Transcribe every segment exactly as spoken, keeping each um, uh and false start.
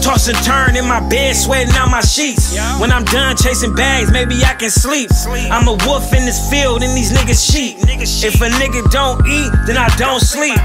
Toss and turn in my bed, sweating out my sheets. When I'm done chasing bags, maybe I can sleep. I'm a wolf in this field, and these niggas sheep. If a nigga don't eat, then I don't sleep.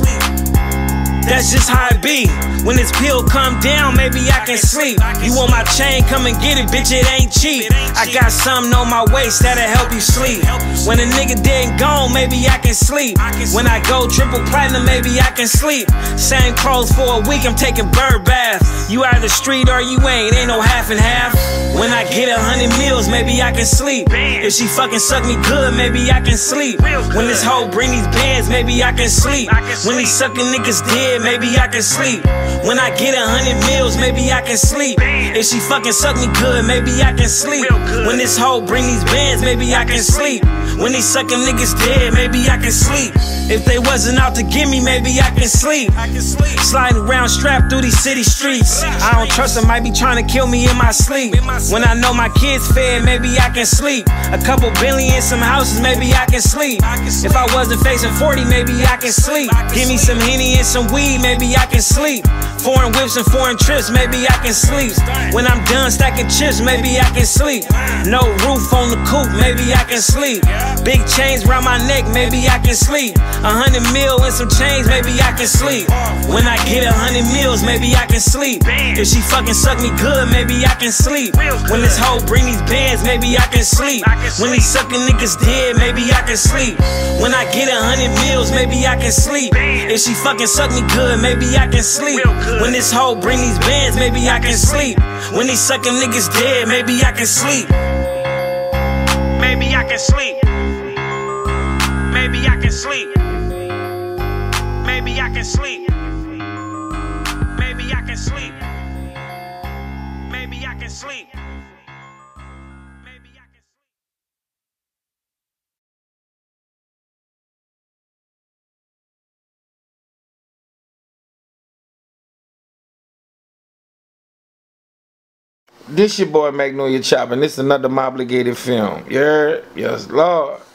That's just how it be. When this pill come down, maybe I can sleep. You want my chain, come and get it, bitch, it ain't cheap. I got something on my waist that'll help you sleep. When a nigga dead and gone, maybe I can sleep. When I go triple platinum, maybe I can sleep. Same clothes for a week, I'm taking bird baths. You out the street or you ain't, ain't no half and half. When I get a hundred meals, maybe I can sleep. If she fucking suck me good, maybe I can sleep. When this hoe bring these bands, maybe I can sleep. When these sucking niggas dead, maybe I can sleep. When I get a hundred meals, maybe I can sleep. If she fucking suck me good, maybe I can sleep. When this hoe bring these bands, maybe I can sleep. When these sucking niggas dead, maybe I can sleep. If they wasn't out to get me, maybe I can sleep. Sliding around strapped through these city streets. I don't trust them, might be trying to kill me in my sleep. When I know my kids fed, maybe I can sleep. A couple billion in some houses, maybe I can sleep. If I wasn't facing forty, maybe I can sleep. Give me some Henny and some weed, maybe I can sleep. Foreign whips and foreign trips, maybe I can sleep. When I'm done stacking chips, maybe I can sleep. No roof on the coupe, maybe I can sleep. Big chains round my neck, maybe I can sleep. A hundred mil and some chains, maybe I can sleep. When I get a hundred meals, maybe I can sleep. If she fucking suck me good, maybe I can sleep. When this hoe bring these bands, maybe I can sleep. When these sucking niggas dead, maybe I can sleep. When I get a hundred meals, maybe I can sleep. If she fucking suck me good, maybe I can sleep. When this hoe bring these bands, maybe I can sleep. When these sucking niggas dead, maybe I can sleep. Maybe I can sleep. Maybe I can sleep. Maybe I can sleep. Maybe I can sleep. Maybe I can sleep. This your boy Magnolia Chop, and this is another My Obligated film. You heard? Yes, Lord.